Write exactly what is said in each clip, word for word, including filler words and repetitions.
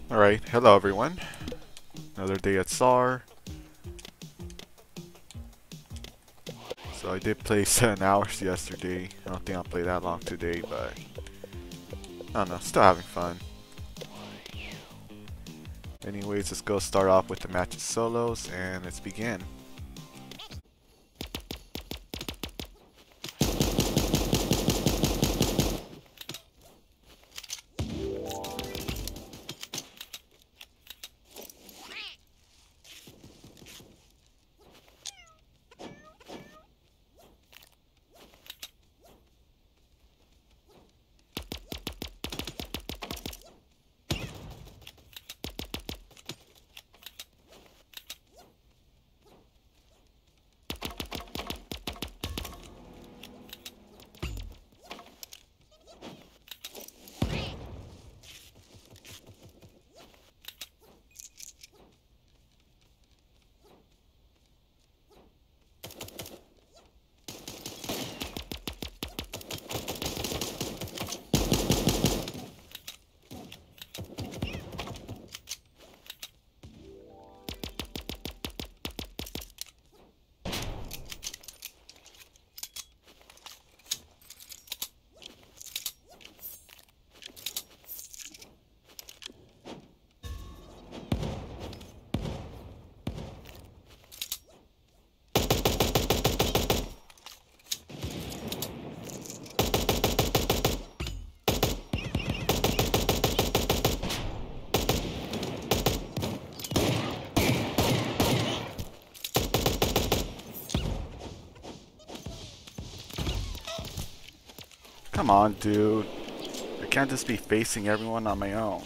Alright, hello everyone. Another day at S A R. So I did play seven hours yesterday. I don't think I'll play that long today, but I don't know, still having fun. Anyways, let's go start off with the matches solos and let's begin. Come on, dude. I can't just be facing everyone on my own.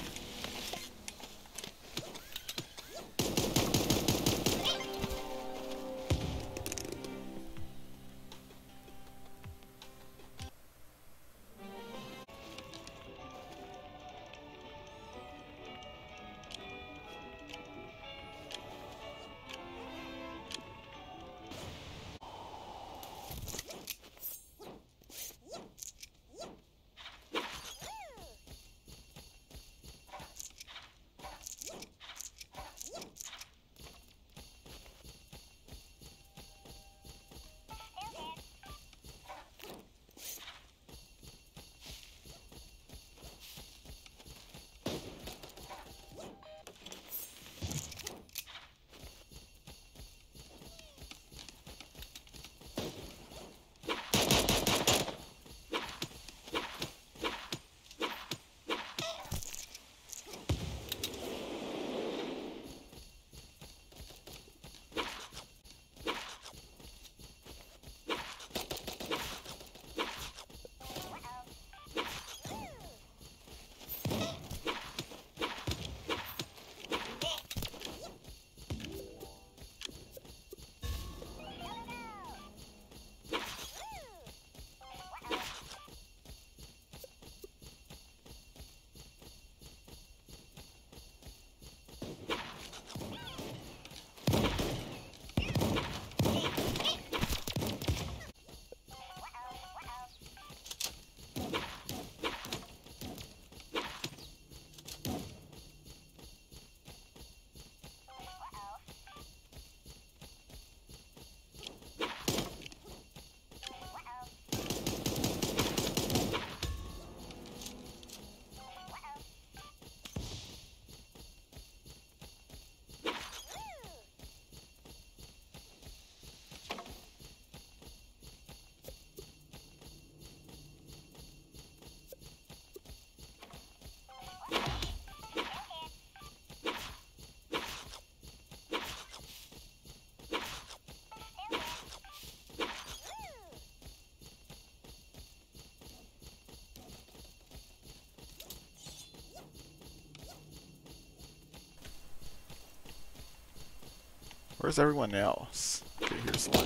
Where's everyone else? Okay, here's one.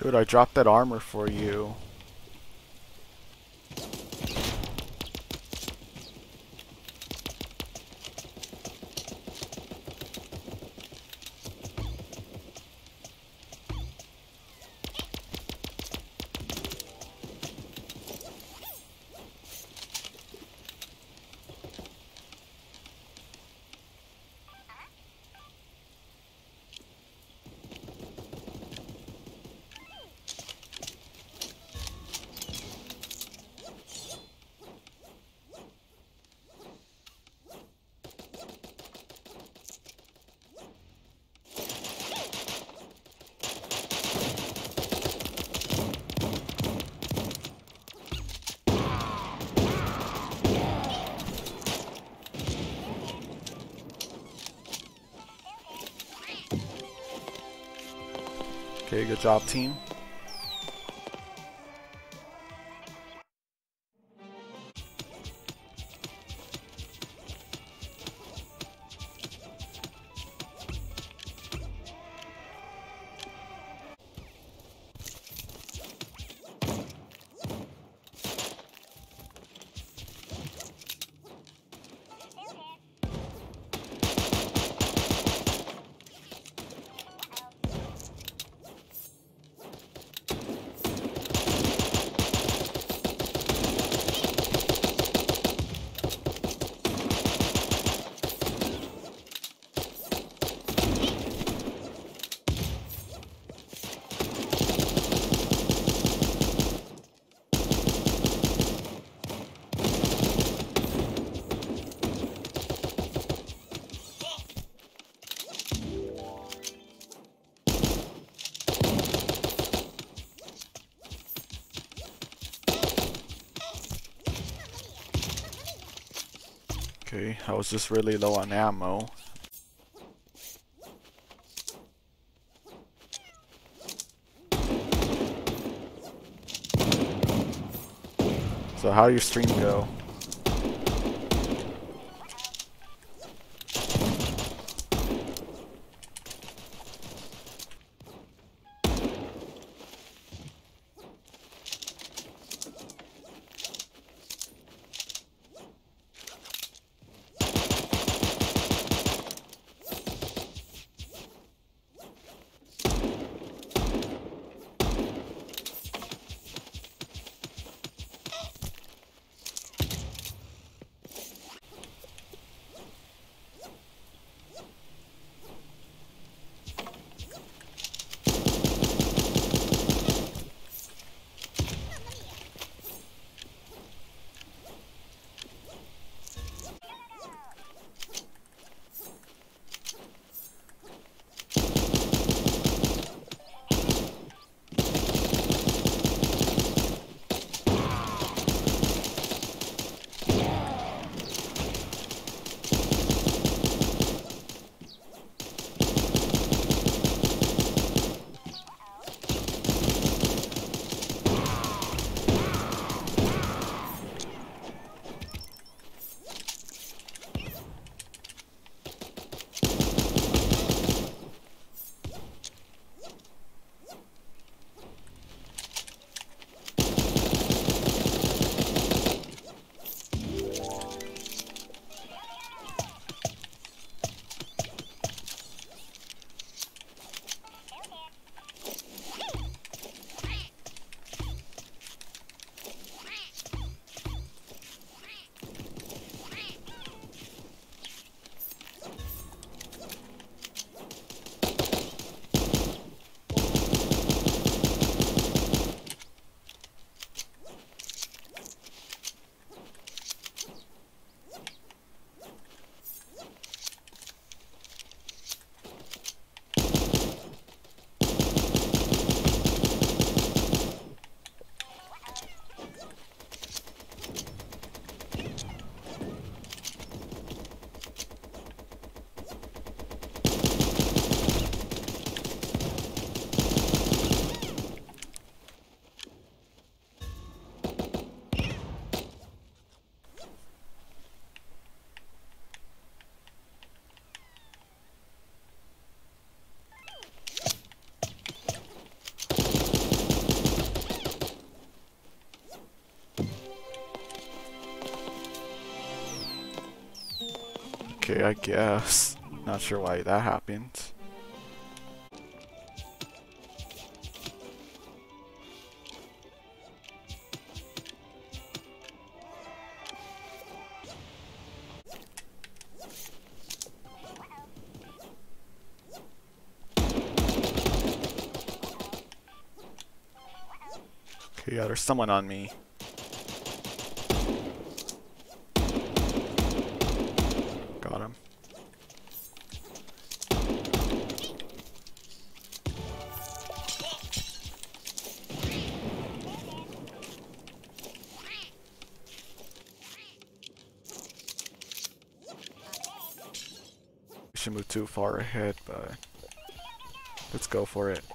Dude, I dropped that armor for you. Okay, good job, team. Okay, I was just really low on ammo. So how your stream go? Okay, I guess. Not sure why that happened. Okay, yeah, there's someone on me. Got him. We should move too far ahead, but let's go for it.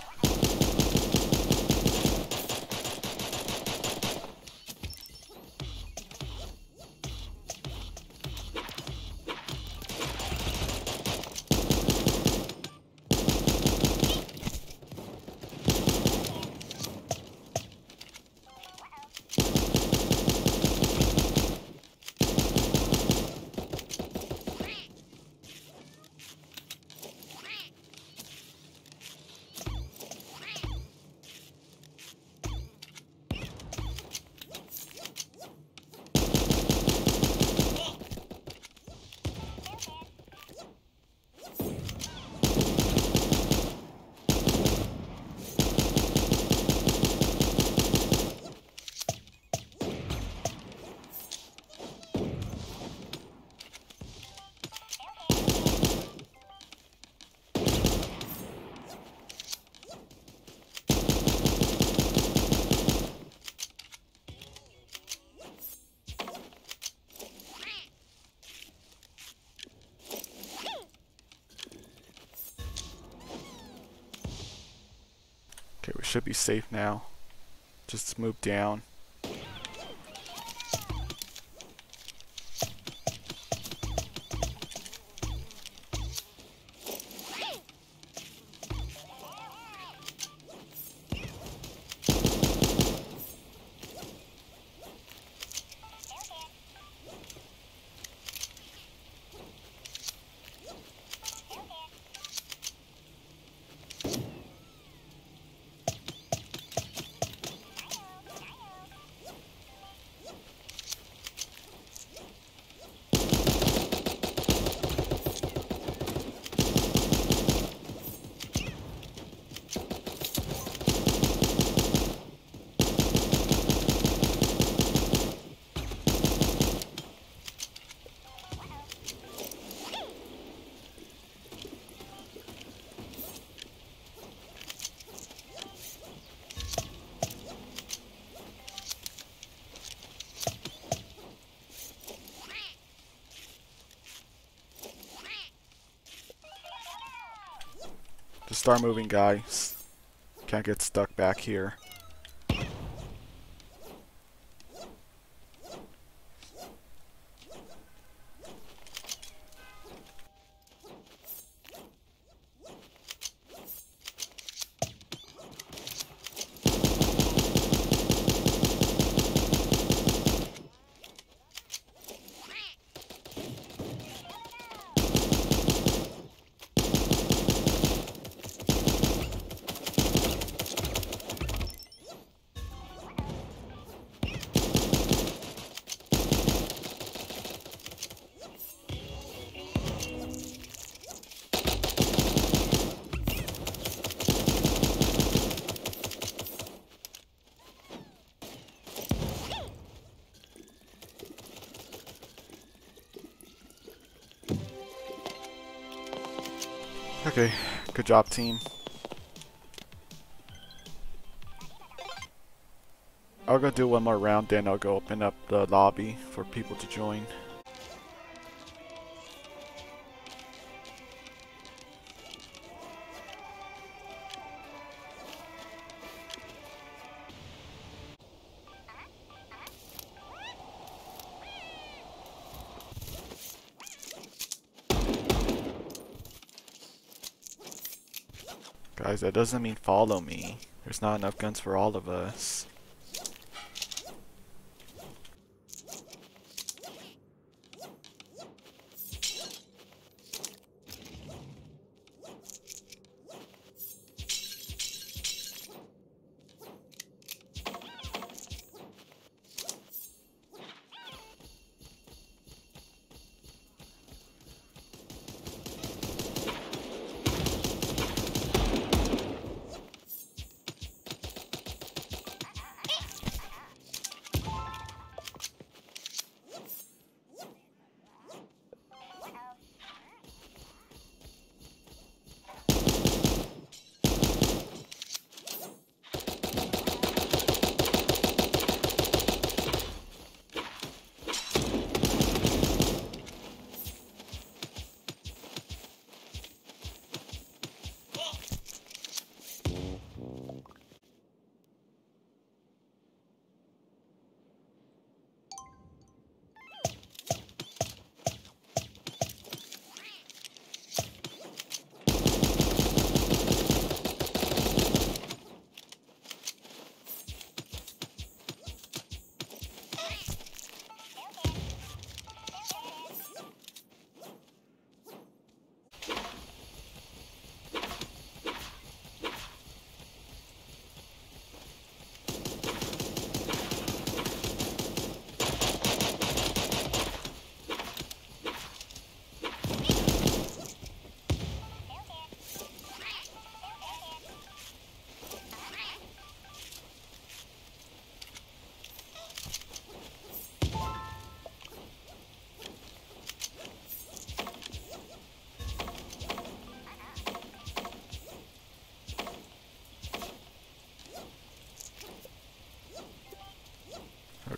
Okay, we should be safe now. Just move down. Just start moving, guys. Can't get stuck back here. Okay, good job, team. I'll go do one more round, then I'll go open up the lobby for people to join. Guys, that doesn't mean follow me. There's not enough guns for all of us.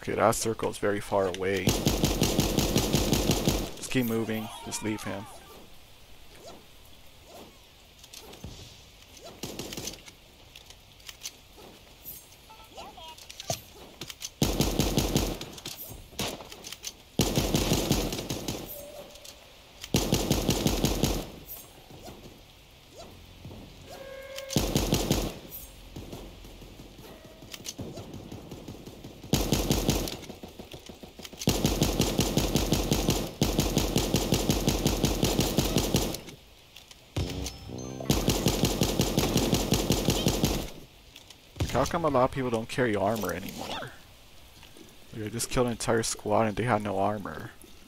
Okay, that circle is very far away. Just keep moving. Just leave him. How come a lot of people don't carry armor anymore? Like, I just killed an entire squad and they had no armor.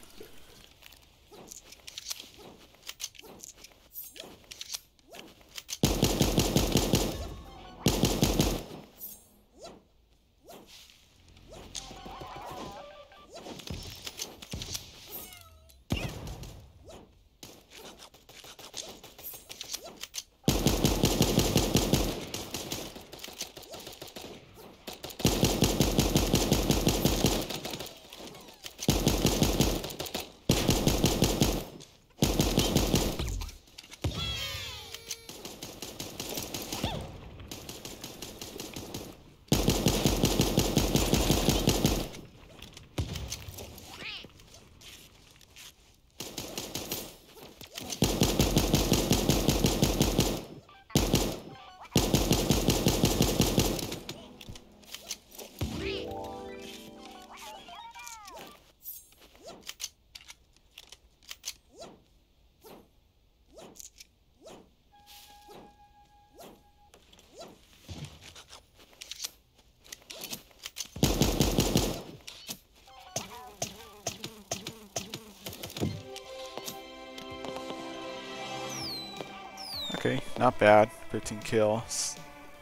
Okay, not bad. fifteen kills.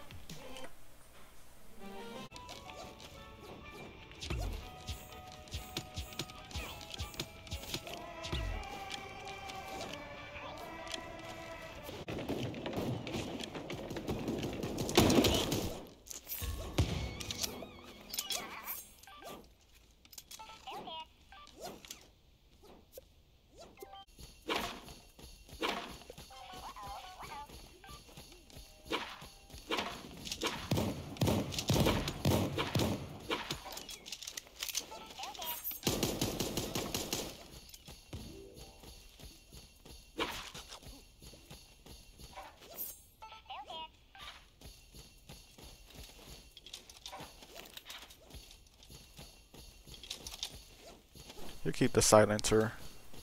You keep the silencer.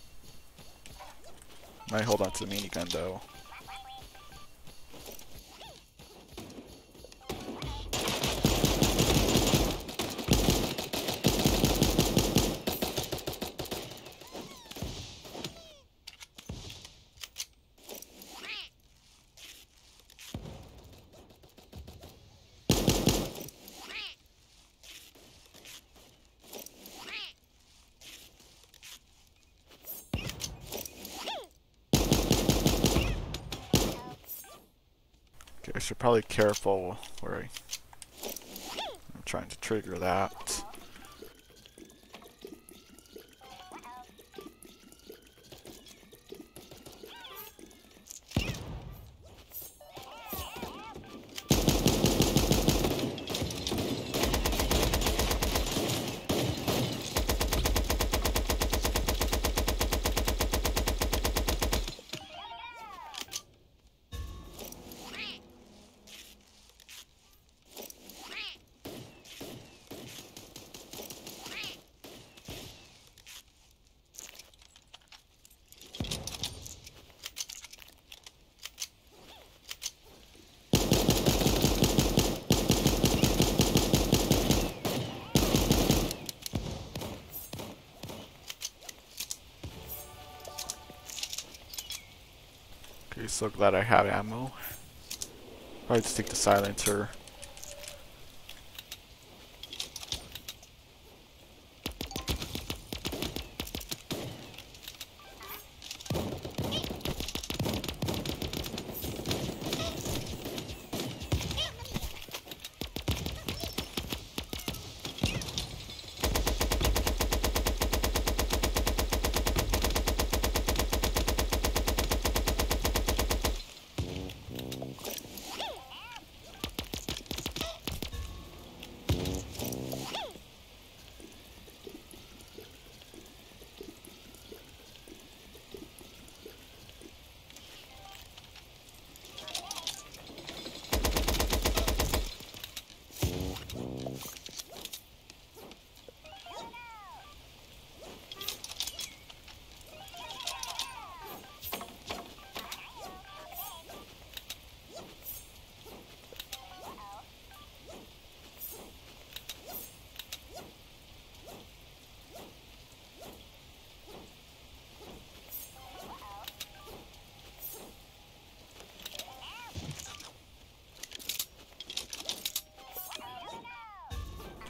Might hold on to the minigun though. Okay, I should probably be careful where I, I'm trying to trigger that. Okay, so glad I have ammo. Probably just take the silencer.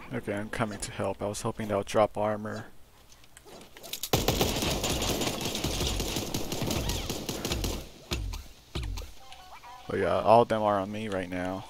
Okay, I'm coming to help. I was hoping that would drop armor. But yeah, all of them are on me right now.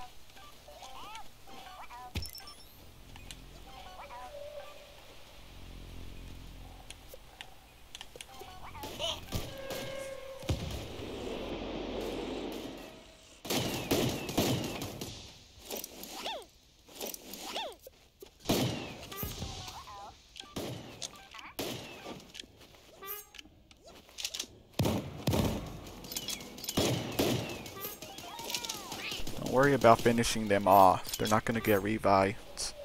Don't worry about finishing them off. They're not gonna get revived.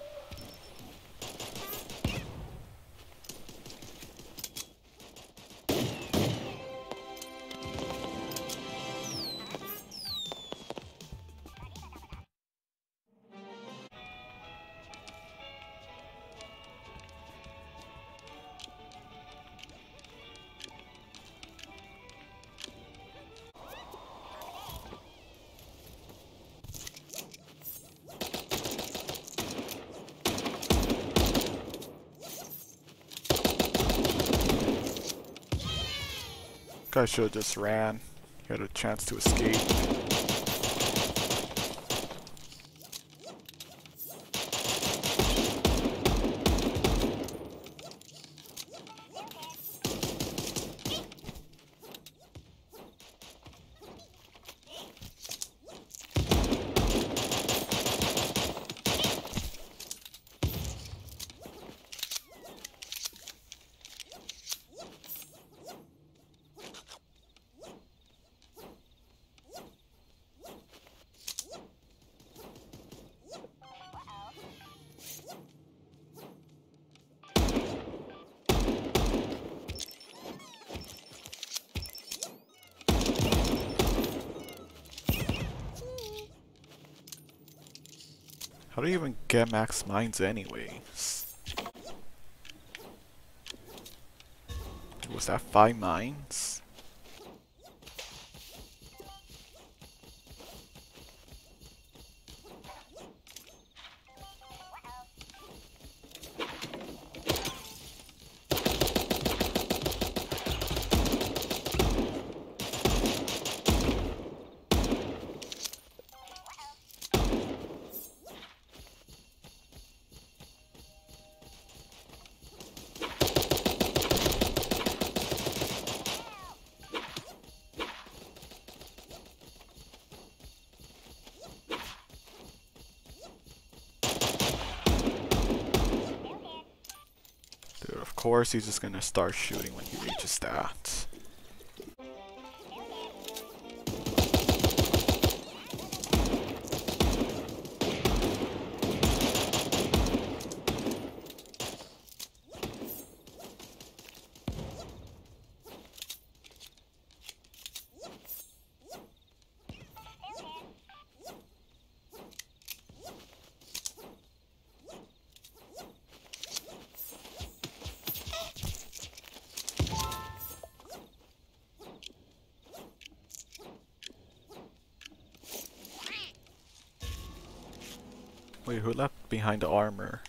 Guy should have just ran. He had a chance to escape. How do you even get max mines anyways? Was that five mines? Of course he's just gonna start shooting when he reaches that. Wait, who left behind the armor?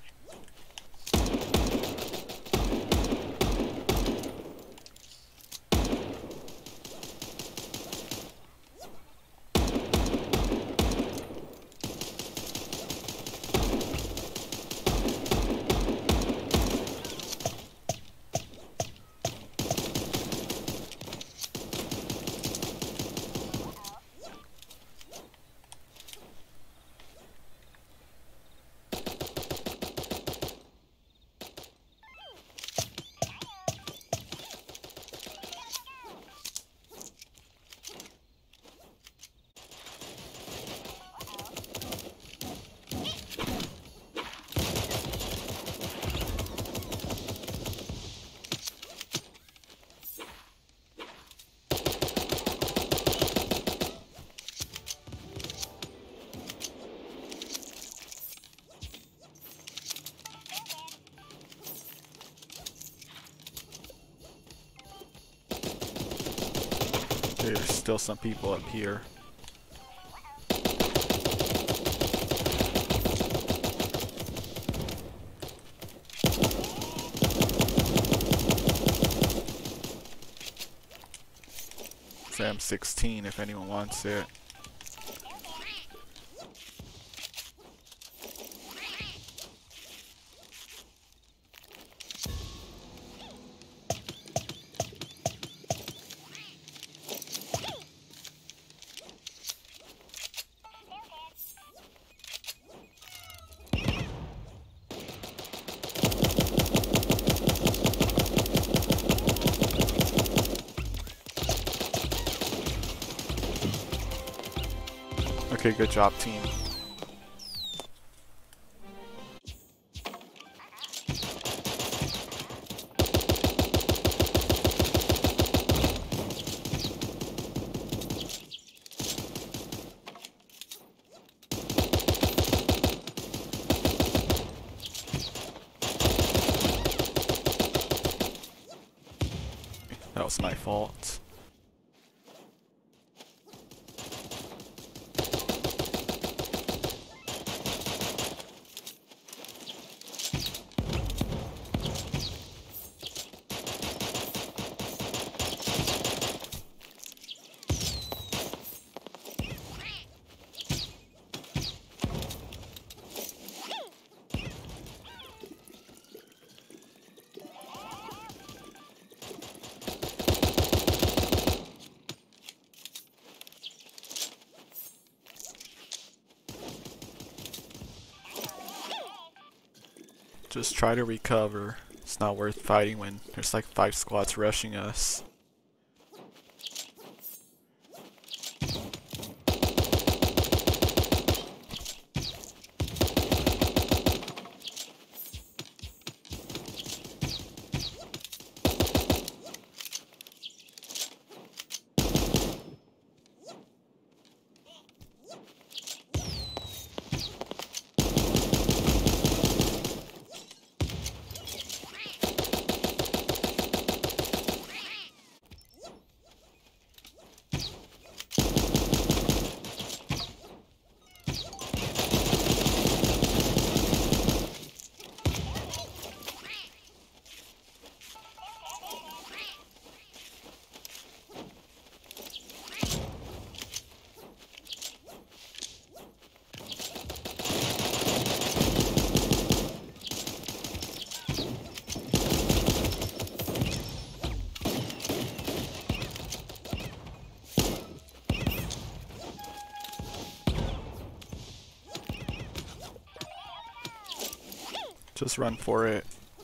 There's still some people up here. the M sixteen if anyone wants it. Okay, good job, team. That was my fault. Just try to recover. It's not worth fighting when there's like five squads rushing us. Just run for it.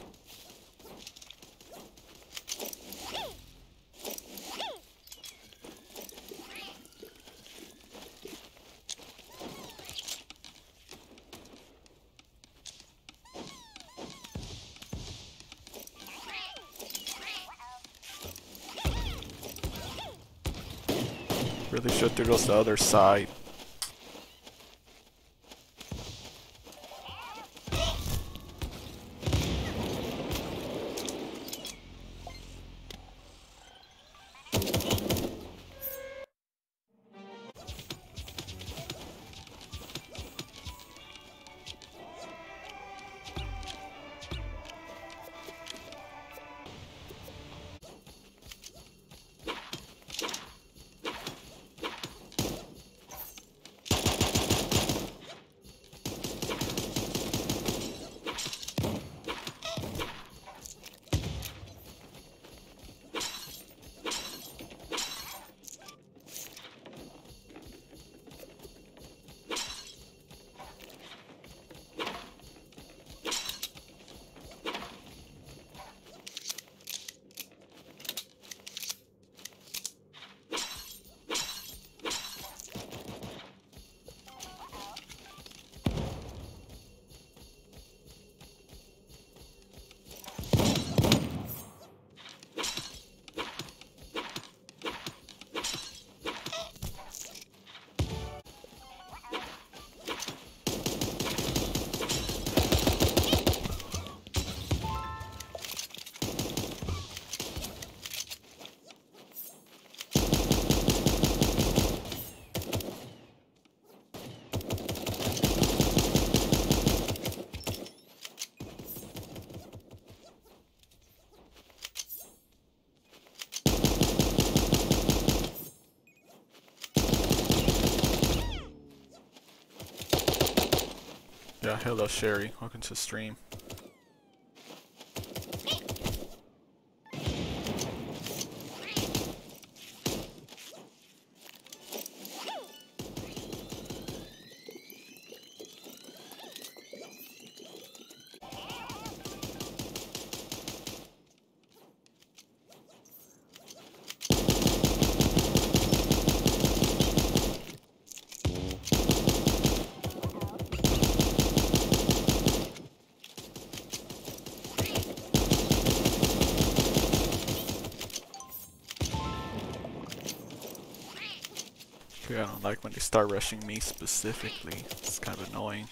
Really should do those the other side. Yeah, hello Sherry, welcome to the stream. I don't like when they start rushing me specifically. It's kind of annoying.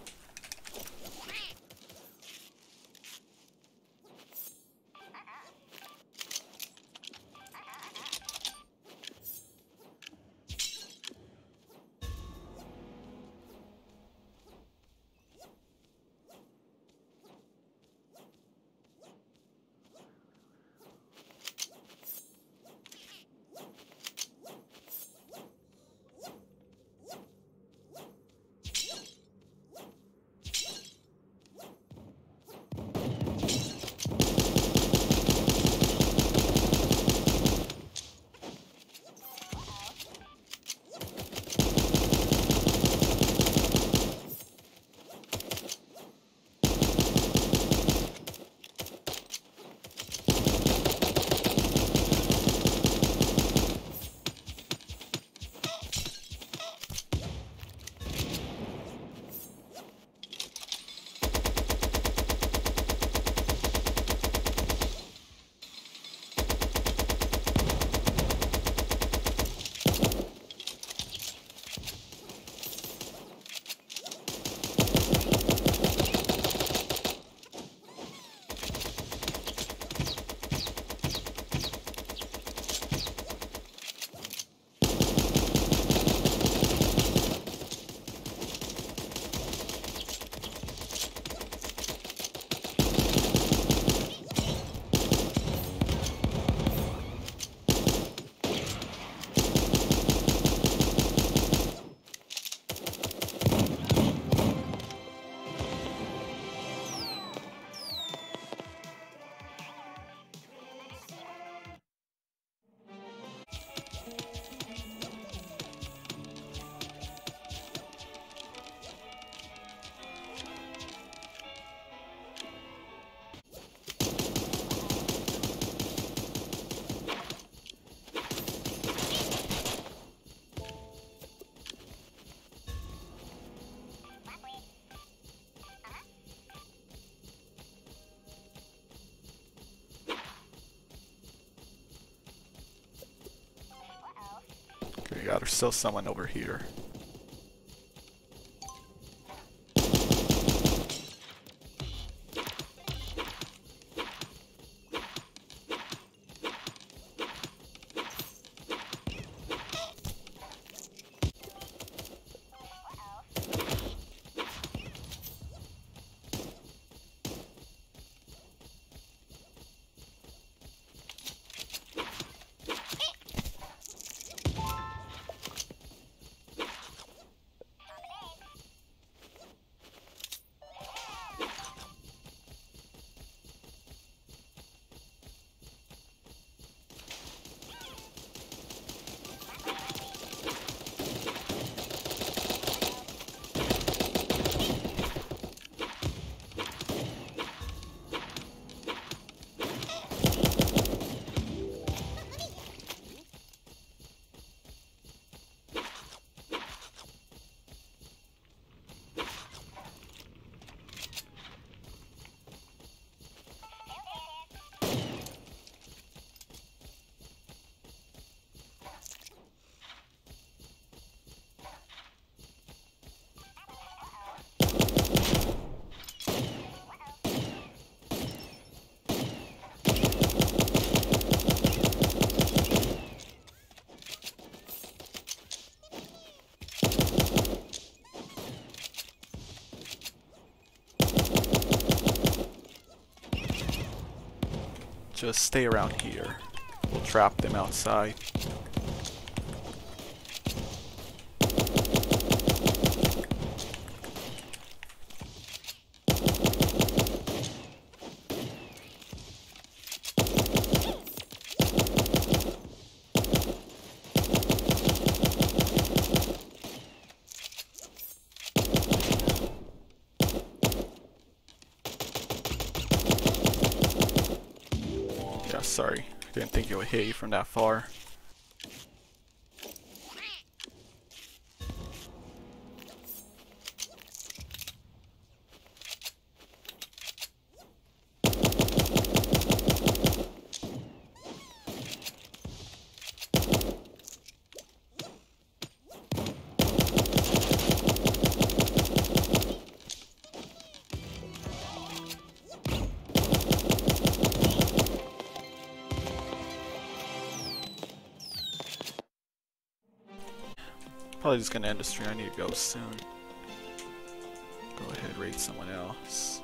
Yeah, there's still someone over here. Just stay around here. We'll trap them outside. sorry. Didn't think it would hit you from that far. Probably just gonna end the stream. I need to go soon. Go ahead, raid someone else.